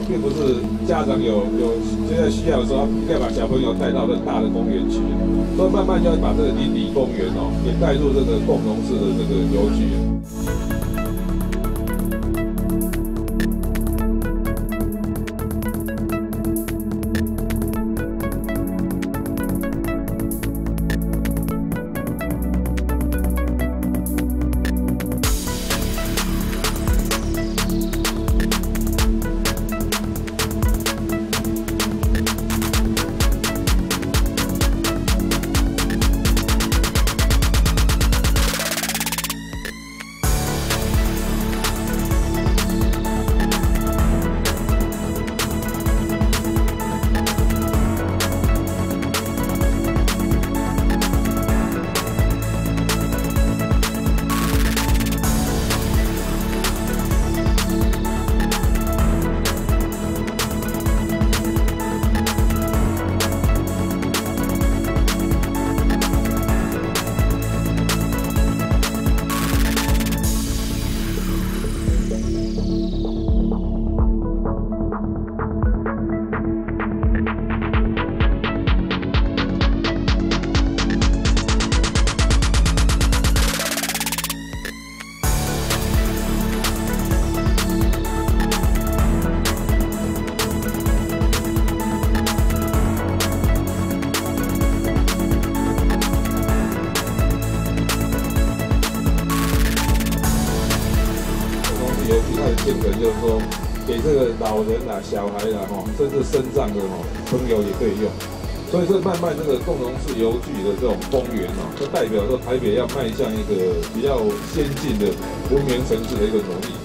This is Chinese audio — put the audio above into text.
并不是家长有现在需要的时候，应该把小朋友带到更大的公园去，所以慢慢就要把这个邻里公园也带入这个共融式的这个游具。游具它的精神就是说，给这个老人啦、小孩啦，甚至身障的朋友也可以用。所以这慢慢这个共融式游具的这种公园就代表说台北要迈向一个比较先进的文明城市的一个努力。